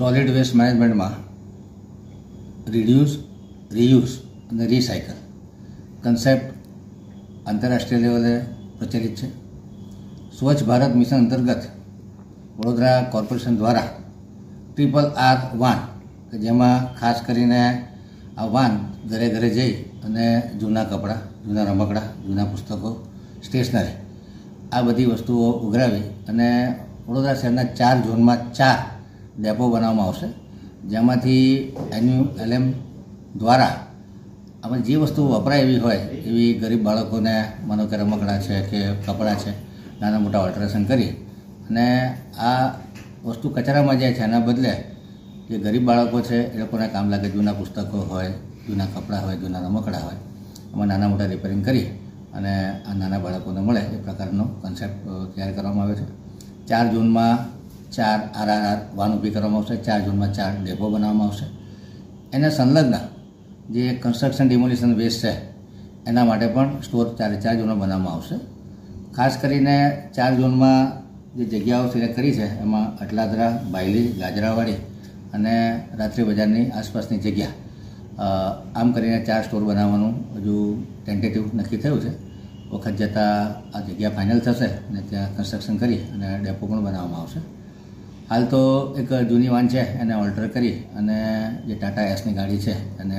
Solid waste મેનેજમેન્ટમાં reduce, reuse અને recycle concept આંતરરાષ્ટ્રીય લેવલે પ્રચલિત છે. સ્વચ્છ ભારત મિશન અંતર્ગત વડોદરા કોર્પોરેશન દ્વારા RRR વાન કે જેમાં ખાસ કરીને આ વાન ઘરે ઘરે જઈ અને જૂના કપડાં, જૂના રમકડાં, જૂના પુસ્તકો, સ્ટેશનરી આ બધી વસ્તુઓ ઉઘરાવી અને વડોદરા શહેરના 4 ઝોનમાં 4 ડેપો બનાવવામાં આવશે, જેમાંથી NULM દ્વારા આપણે જે વસ્તુ વપરાય એવી હોય એવી ગરીબ બાળકોને માનો કે રમકડા છે કે કપડાં છે, નાના મોટા ઓલ્ટરેશન કરી અને આ વસ્તુ કચરામાં જાય છે. એના બદલે જે ગરીબ બાળકો છે એ લોકોને કામ લાગે, જૂના પુસ્તકો હોય, જૂના કપડાં હોય, જૂના રમકડા હોય, એમાં નાના મોટા રિપેરિંગ કરી અને આ નાના બાળકોને મળે એ પ્રકારનો કન્સેપ્ટ તૈયાર કરવામાં આવ્યો છે. 4 ઝોનમાં 4 RRR વાન ઊભી કરવામાં આવશે, 4 ઝોનમાં 4 ડેપો બનાવવામાં આવશે. એને સંલગ્ન જે કન્સ્ટ્રક્શન ડિમોલિશન વેસ્ટ છે એના માટે પણ સ્ટોર 4 ઝોનમાં બનાવવામાં આવશે. ખાસ કરીને 4 ઝોનમાં જે જગ્યાઓ સિલેક્ટ કરી છે એમાં અટલાદરા, બાયલી, ગાજરાવાડી અને રાત્રિ બજારની આસપાસની જગ્યા, આમ કરીને 4 સ્ટોર બનાવવાનું હજુ ટેન્ટેટિવ નક્કી થયું છે. વખત જતાં આ જગ્યા ફાઇનલ થશે અને ત્યાં કન્સ્ટ્રક્શન કરી અને ડેપો પણ બનાવવામાં આવશે. હાલ તો એક જૂની વાન છે એને ઓલ્ટર કરી અને જે ટાટા એસની ગાડી છે એને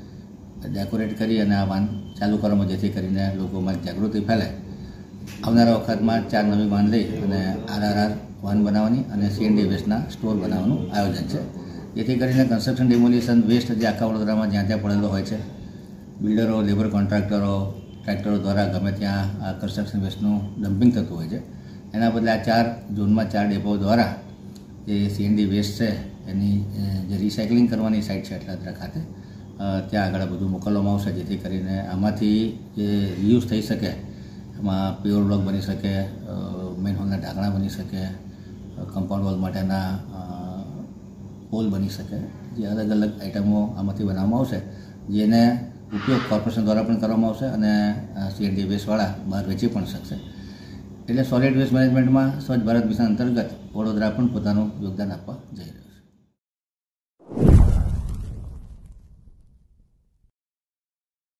ડેકોરેટ કરી અને આ વાન ચાલુ કરવામાં, જેથી કરીને લોકોમાં જાગૃતિ ફેલે. આવનારા વખતમાં 4 નવી વાન લઈ અને RRR વાન બનાવવાની અને CND વેસ્ટના સ્ટોર બનાવવાનું આયોજન છે, જેથી કરીને કન્સ્ટ્રક્શન ડિમોલિશન વેસ્ટ જે આખા વડોદરામાં જ્યાં ત્યાં પડેલો હોય છે, બિલ્ડરો, લેબર કોન્ટ્રાક્ટરો, ટ્રેક્ટરો દ્વારા ગમે ત્યાં આ કન્સ્ટ્રક્શન વેસ્ટનું ડમ્પિંગ થતું હોય છે. એના બદલે આ 4 ઝોનમાં 4 ડેપો દ્વારા જે CND વેસ્ટ છે એની જે રિસાયકલિંગ કરવાની સાઇટ છે અટલાદરા ખાતે, ત્યાં આગળ બધું મોકલવામાં આવશે, જેથી કરીને આમાંથી જે રીયુઝ થઈ શકે, એમાં પ્યોર બ્લોક બની શકે, મેઇન હોલના ઢાંકણા બની શકે, કમ્પાઉન્ડ વોલ માટેના પોલ બની શકે, જે અલગ અલગ આઇટમો આમાંથી બનાવવામાં આવશે, જેને ઉપયોગ કોર્પોરેશન દ્વારા પણ કરવામાં આવશે અને CND વેસ્ટવાળા બહાર વેચી પણ શકશે. એટલે સોલિડ વેસ્ટ મેનેજમેન્ટમાં સ્વચ્છ ભારત મિશન અંતર્ગત વડોદરા પણ પોતાનું યોગદાન આપવા જઈ રહ્યું છે.